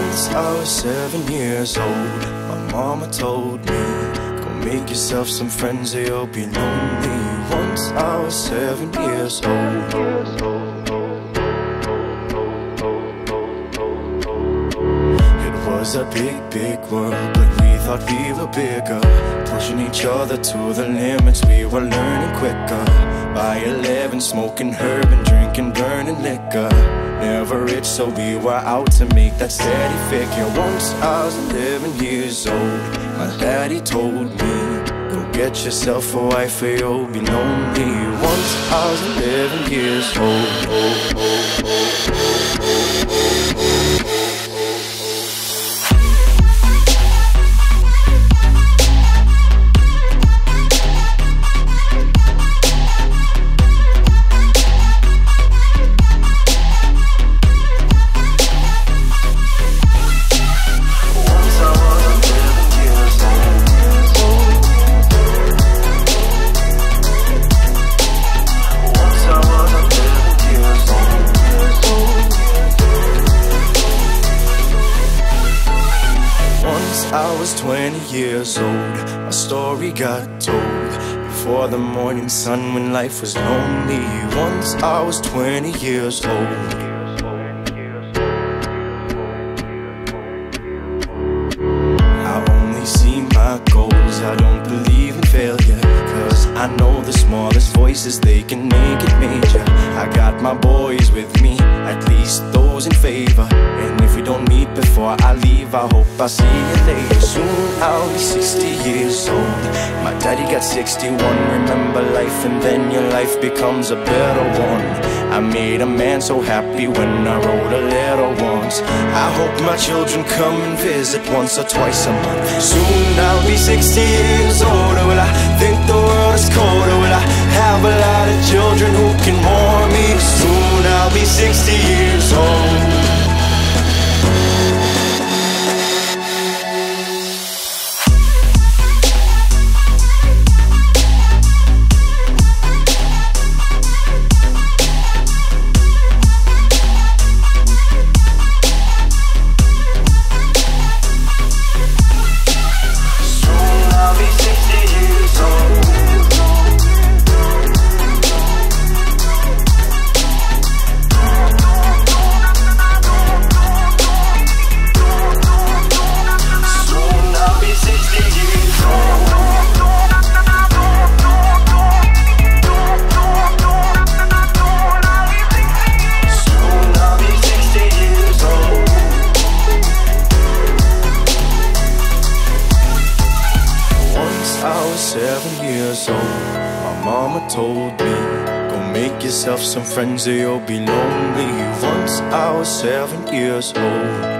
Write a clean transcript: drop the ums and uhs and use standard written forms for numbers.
Once I was 7 years old, my mama told me, go make yourself some friends or you'll be lonely. Once I was 7 years old. It was a big, big world, but we thought we were bigger, pushing each other to the limits. We were learning quicker. By 11, smoking herb and drinking burning liquor. Never rich, so we were out to make that steady figure. Once I was 11 years old, my daddy told me, go get yourself a wife or you'll be lonely. Once I was 11 years old. I was 20 years old, my story got told before the morning sun when life was lonely. Once I was 20 years old. I only see my goals, I don't believe in failure, cause I know the smallest voices, they can make it major. I got my boys with me, at least those in favor, and if we don't meet before I leave, I hope I see you later. Soon I'll be 60 years old, my daddy got 61. Remember life and then your life becomes a better one. I made a man so happy when I wrote a letter once. I hope my children come and visit once or twice a month. Soon I'll be 60 years older. Will I think the world is colder? Will I have a lot of children who can warm me? Soon I'll be 60 years old. I was 7 years old, my mama told me, go make yourself some friends or you'll be lonely. Once I was 7 years old.